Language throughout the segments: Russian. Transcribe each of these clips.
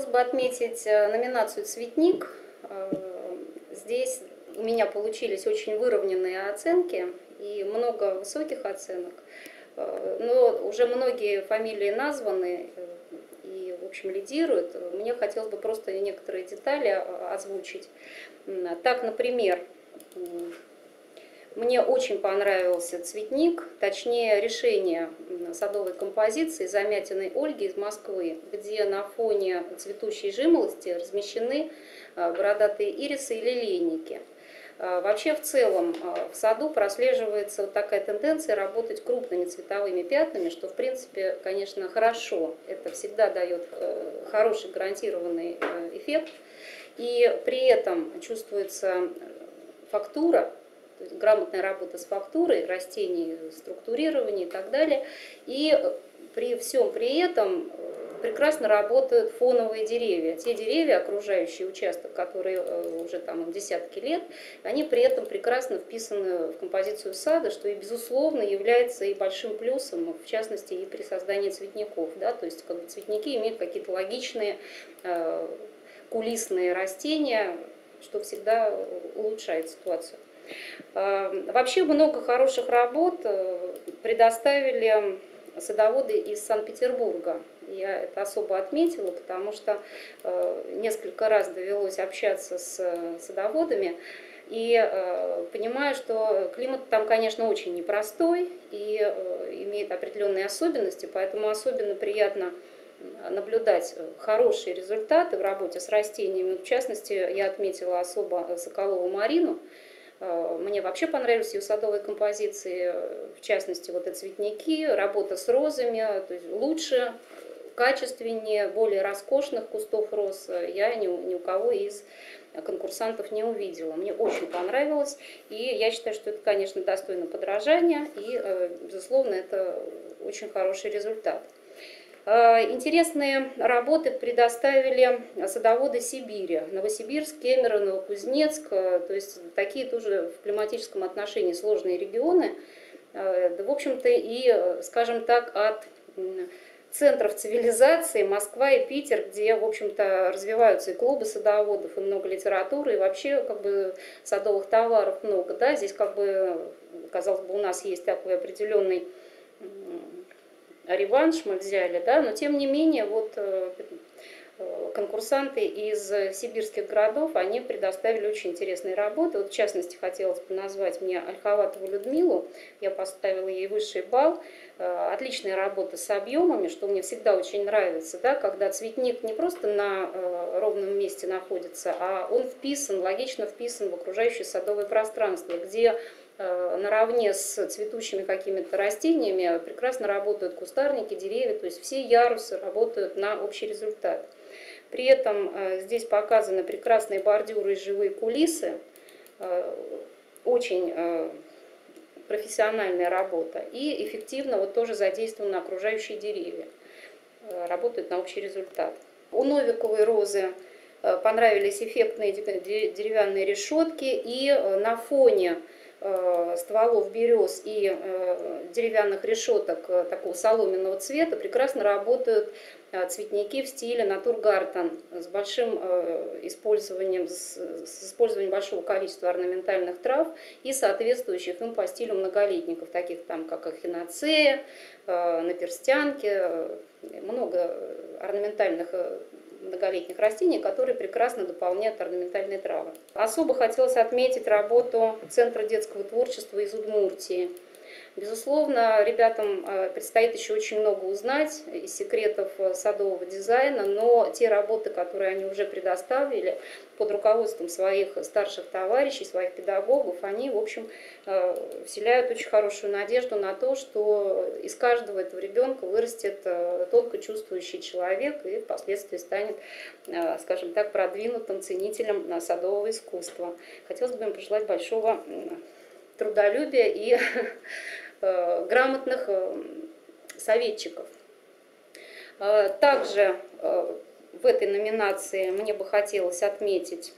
Хотелось бы отметить номинацию «Цветник». Здесь у меня получились очень выровненные оценки и много высоких оценок. Но уже многие фамилии названы и, в общем, лидируют. Мне хотелось бы просто некоторые детали озвучить. Так, например, мне очень понравился цветник, точнее решение садовой композиции Замятиной Ольги из Москвы, где на фоне цветущей жимолости размещены бородатые ирисы и лилейники. Вообще в целом в саду прослеживается вот такая тенденция работать крупными цветовыми пятнами, что в принципе, конечно, хорошо. Это всегда дает хороший гарантированный эффект. И при этом чувствуется фактура, то есть грамотная работа с фактурой растений, структурирование и так далее. И при всем при этом прекрасно работают фоновые деревья. Те деревья, окружающие участок, которые уже там десятки лет, они при этом прекрасно вписаны в композицию сада, что и безусловно является и большим плюсом, в частности и при создании цветников. Да? То есть как бы цветники имеют какие-то логичные кулисные растения, что всегда улучшает ситуацию. Вообще много хороших работ предоставили садоводы из Санкт-Петербурга. Я это особо отметила, потому что несколько раз довелось общаться с садоводами и понимаю, что климат там, конечно, очень непростой и имеет определенные особенности, поэтому особенно приятно наблюдать хорошие результаты в работе с растениями. В частности, я отметила особо Соколову Марину. Мне вообще понравились ее садовые композиции, в частности, вот и цветники, работа с розами, то есть лучше, качественнее, более роскошных кустов роз я ни у кого из конкурсантов не увидела. Мне очень понравилось, и я считаю, что это, конечно, достойно подражания, и, безусловно, это очень хороший результат. Интересные работы предоставили садоводы Сибири, Новосибирск, Кемерово, Новокузнецк, то есть такие тоже в климатическом отношении сложные регионы. Да, в общем-то, и, скажем так, от центров цивилизации Москва и Питер, где, в общем-то, развиваются и клубы садоводов, и много литературы, и вообще, как бы, садовых товаров много, да, здесь, как бы, казалось бы, у нас есть такой определенный реванш мы взяли, да, но тем не менее вот конкурсанты из сибирских городов, они предоставили очень интересные работы. Вот в частности хотелось бы назвать мне Ольховатову Людмилу, я поставила ей высший балл. Отличная работа с объемами, что мне всегда очень нравится, да, когда цветник не просто на ровном месте находится, а он вписан, логично вписан в окружающее садовое пространство, где наравне с цветущими какими-то растениями прекрасно работают кустарники, деревья, то есть все ярусы работают на общий результат. При этом здесь показаны прекрасные бордюры и живые кулисы, очень профессиональная работа и эффективно вот тоже задействованы окружающие деревья, работают на общий результат. У Новиковой розы понравились эффектные деревянные решетки, и на фоне стволов берез и деревянных решеток такого соломенного цвета прекрасно работают цветники в стиле натургартен с большим использованием большого количества орнаментальных трав и соответствующих им по стилю многолетников, таких там как эхиноцея, наперстянки, много орнаментальных многолетних растений, которые прекрасно дополняют орнаментальные травы. Особо хотелось отметить работу Центра детского творчества из Удмуртии. Безусловно, ребятам предстоит еще очень много узнать из секретов садового дизайна, но те работы, которые они уже предоставили под руководством своих старших товарищей, своих педагогов, они, в общем, вселяют очень хорошую надежду на то, что из каждого этого ребенка вырастет тонко чувствующий человек и впоследствии станет, скажем так, продвинутым ценителем садового искусства. Хотелось бы им пожелать большого трудолюбия и грамотных советчиков. Также в этой номинации мне бы хотелось отметить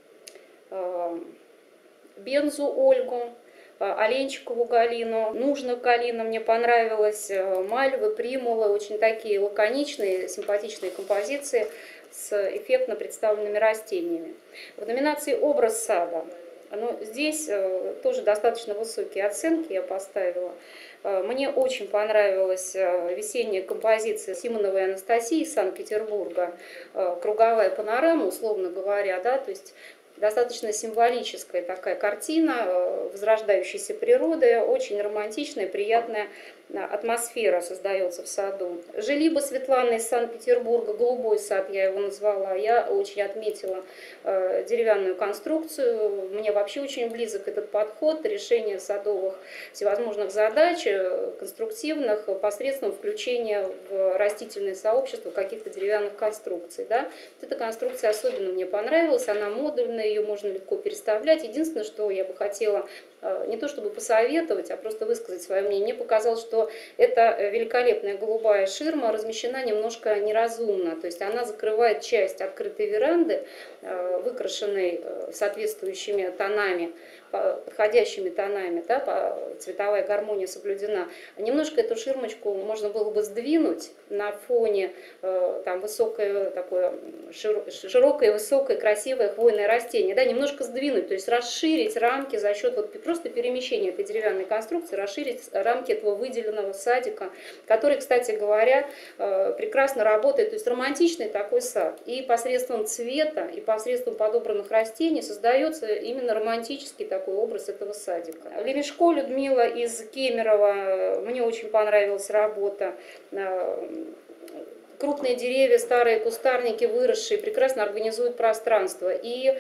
Бензу Ольгу, Оленчикову Галину, Нужную Галину мне понравилось, Мальвы, Примулы, очень такие лаконичные, симпатичные композиции. с эффектно представленными растениями. В номинации «Образ сада» здесь тоже достаточно высокие оценки я поставила. Мне очень понравилась весенняя композиция Симоновой Анастасии из Санкт-Петербурга, «Круговая панорама», условно говоря, да, то есть достаточно символическая такая картина возрождающейся природы, очень романтичная, приятная атмосфера создается в саду. «Желиба» Светланы из Санкт-Петербурга, «Голубой сад» я его назвала, я очень отметила деревянную конструкцию, мне вообще очень близок этот подход, решение садовых всевозможных задач, конструктивных, посредством включения в растительное сообщество каких-то деревянных конструкций. Да? Эта конструкция особенно мне понравилась, она модульная, ее можно легко переставлять. Единственное, что я бы хотела не то чтобы посоветовать, а просто высказать свое мнение. Мне показалось, что эта великолепная голубая ширма размещена немножко неразумно. То есть она закрывает часть открытой веранды, выкрашенной соответствующими тонами, подходящими тонами, да, цветовая гармония соблюдена. Немножко эту ширмочку можно было бы сдвинуть на фоне там, высокое, такое, широкое, высокое, красивое хвойное растение. Да, немножко сдвинуть, то есть расширить рамки за счет вот просто перемещения этой деревянной конструкции, расширить рамки этого выделенного садика, который, кстати говоря, прекрасно работает. То есть романтичный такой сад. И посредством цвета, и посредством подобранных растений создается именно романтический такой образ этого садика. Лемешко Людмила из Кемерово, мне очень понравилась работа. Крупные деревья, старые кустарники, выросшие, прекрасно организуют пространство. И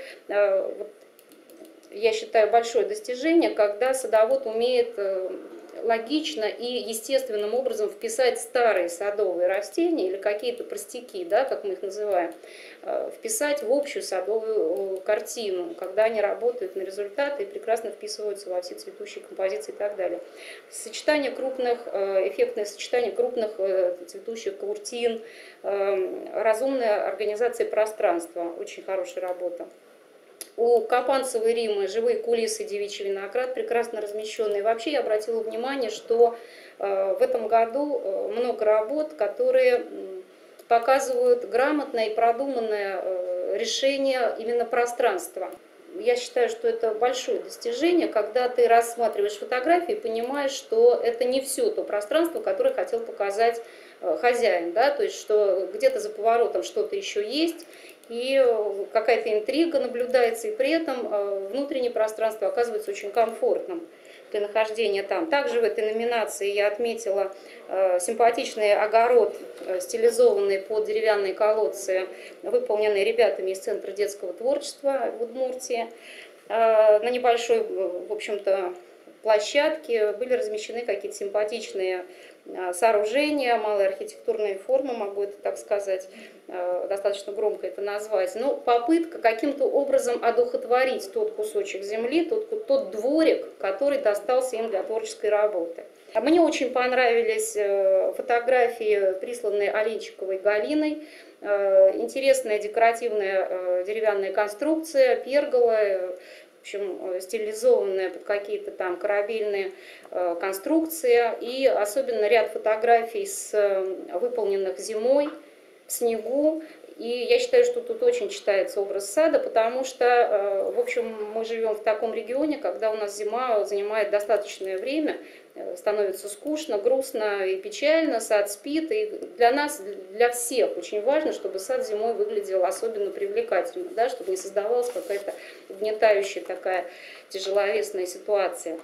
я считаю большое достижение, когда садовод умеет логично и естественным образом вписать старые садовые растения или какие-то простяки, да, как мы их называем, вписать в общую садовую картину, когда они работают на результаты и прекрасно вписываются во все цветущие композиции и так далее. Сочетание крупных, эффектное сочетание крупных цветущих куртин, разумная организация пространства, очень хорошая работа. У Капанцевой Римы живые кулисы, девичий виноград, прекрасно размещенные. Вообще я обратила внимание, что в этом году много работ, которые показывают грамотное и продуманное решение именно пространства. Я считаю, что это большое достижение, когда ты рассматриваешь фотографии и понимаешь, что это не все то пространство, которое хотел показать хозяин, да, то есть что где-то за поворотом что-то еще есть, и какая-то интрига наблюдается, и при этом внутреннее пространство оказывается очень комфортным для нахождения там. Также в этой номинации я отметила симпатичный огород, стилизованный под деревянные колодцы, выполненный ребятами из Центра детского творчества в Удмуртии. На небольшой, в общем-то, площадке были размещены какие-то симпатичные сооружения, малые архитектурные формы, могу это так сказать, достаточно громко это назвать, но попытка каким-то образом одухотворить тот кусочек земли, тот дворик, который достался им для творческой работы. Мне очень понравились фотографии, присланные Оленчиковой Галиной. Интересная декоративная деревянная конструкция, пергола, в общем, стилизованная под какие-то там корабельные конструкции. И особенно ряд фотографий, выполненных зимой, в снегу. И я считаю, что тут очень читается образ сада, потому что, в общем, мы живем в таком регионе, когда у нас зима занимает достаточное время, становится скучно, грустно и печально, сад спит. И для нас, для всех очень важно, чтобы сад зимой выглядел особенно привлекательно, да, чтобы не создавалась какая-то угнетающая такая тяжеловесная ситуация.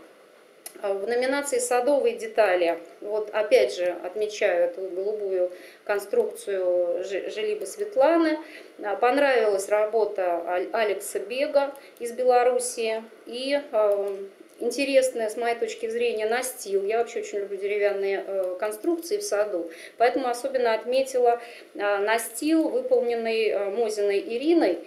В номинации «Садовые детали» вот опять же отмечаю эту голубую конструкцию Желибы Светланы. Понравилась работа Алекса Бега из Белоруссии и интересная, с моей точки зрения, настил. Я вообще очень люблю деревянные конструкции в саду, поэтому особенно отметила настил, выполненный Мозиной Ириной,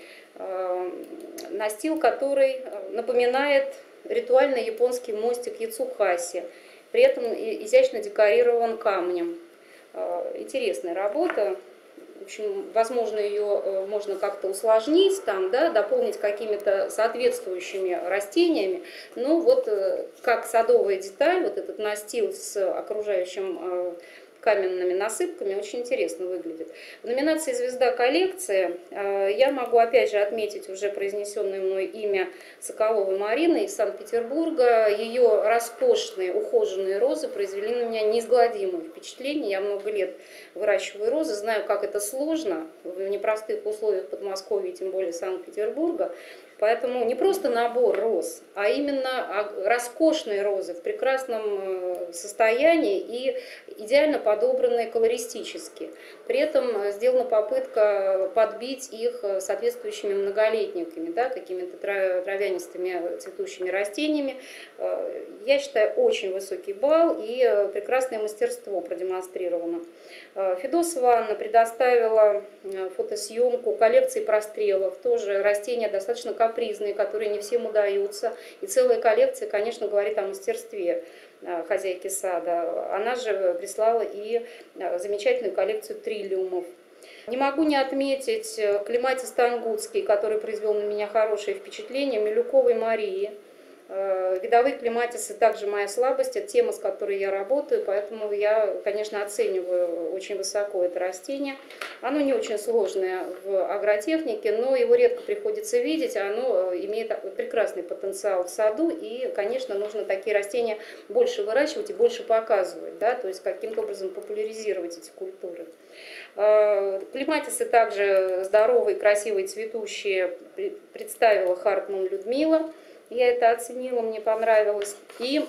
настил, который напоминает ритуальный японский мостик Яцухаси, при этом изящно декорирован камнем. Интересная работа. В общем, возможно, ее можно как-то усложнить, там, да, дополнить какими-то соответствующими растениями. Но вот как садовая деталь, вот этот настил с окружающим каменными насыпками, очень интересно выглядит. В номинации «Звезда коллекции» я могу опять же отметить уже произнесенное мной имя Соколовой Марины из Санкт-Петербурга. Ее роскошные, ухоженные розы произвели на меня неизгладимое впечатление. Я много лет выращиваю розы, знаю, как это сложно в непростых условиях Подмосковья, тем более Санкт-Петербурга. Поэтому не просто набор роз, а именно роскошные розы в прекрасном состоянии и идеально подобранные колористически. При этом сделана попытка подбить их соответствующими многолетниками, да, какими-то травянистыми цветущими растениями. Я считаю, очень высокий балл и прекрасное мастерство продемонстрировано. Федосова Анна предоставила фотосъемку коллекции прострелов, тоже растения достаточно капризные, которые не всем удаются. И целая коллекция, конечно, говорит о мастерстве хозяйки сада. Она же прислала и замечательную коллекцию триллиумов. Не могу не отметить клематис тангутский, который произвел на меня хорошее впечатление, Милюковой Марии. Видовые клематисы также моя слабость, это тема, с которой я работаю, поэтому я, конечно, оцениваю очень высоко это растение. Оно не очень сложное в агротехнике, но его редко приходится видеть, оно имеет прекрасный потенциал в саду, и, конечно, нужно такие растения больше выращивать и больше показывать, да, то есть каким-то образом популяризировать эти культуры. Клематисы также здоровые, красивые, цветущие представила Хартман Людмила. Я это оценила, мне понравилось. И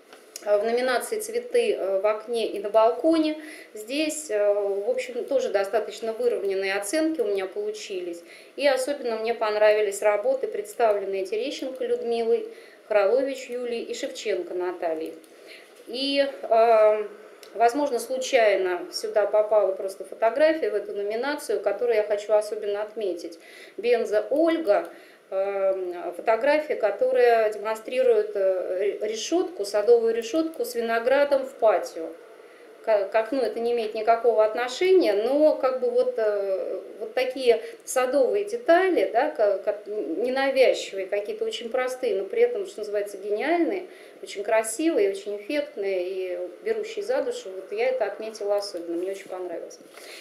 в номинации «Цветы в окне и на балконе» здесь, в общем, тоже достаточно выровненные оценки у меня получились. И особенно мне понравились работы, представленные Терещенко Людмилой, Хролович Юлией и Шевченко Натальей. И, возможно, случайно сюда попала просто фотография в эту номинацию, которую я хочу особенно отметить. Бенза Ольга. Фотография, которая демонстрирует решетку, садовую решетку с виноградом в патио. К окну это не имеет никакого отношения, но как бы вот такие садовые детали, да, ненавязчивые, какие-то очень простые, но при этом, что называется, гениальные, очень красивые, очень эффектные и берущие за душу. Вот я это отметила особенно, мне очень понравилось.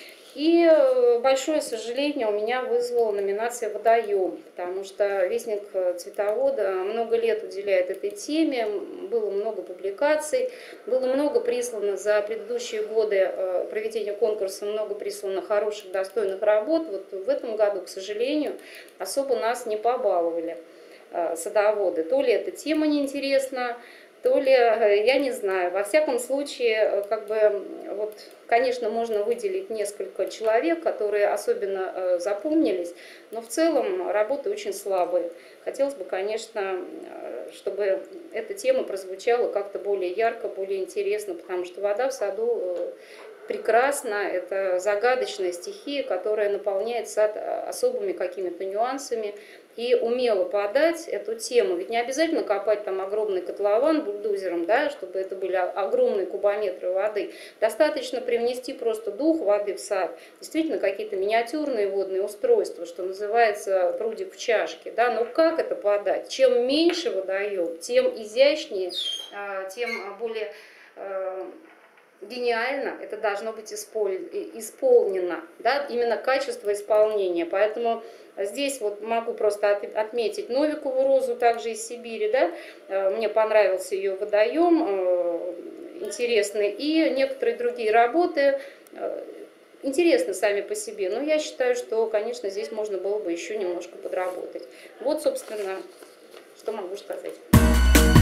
И большое сожаление у меня вызвала номинация «Водоем», потому что Вестник цветовода много лет уделяет этой теме, было много публикаций, было много прислано за предыдущие годы проведения конкурса, много прислано хороших, достойных работ. Вот в этом году, к сожалению, особо нас не побаловали садоводы. То ли эта тема неинтересна, то ли, я не знаю. Во всяком случае, как бы, вот, конечно, можно выделить несколько человек, которые особенно запомнились, но в целом работы очень слабые. Хотелось бы, конечно, чтобы эта тема прозвучала как-то более ярко, более интересно, потому что вода в саду прекрасна, это загадочная стихия, которая наполняет сад особыми какими-то нюансами. И умело подать эту тему. Ведь не обязательно копать там огромный котлован бульдозером, да, чтобы это были огромные кубометры воды. Достаточно привнести просто дух воды в сад. Действительно, какие-то миниатюрные водные устройства, что называется прудик в чашке. Да? Но как это подать? Чем меньше водоем, тем изящнее, тем более гениально это должно быть исполнено, да? Именно качество исполнения. Поэтому здесь вот могу просто отметить Новикову розу, также из Сибири, да? Мне понравился ее водоем, интересный, и некоторые другие работы интересны сами по себе, но я считаю, что, конечно, здесь можно было бы еще немножко подработать. Вот, собственно, что могу сказать.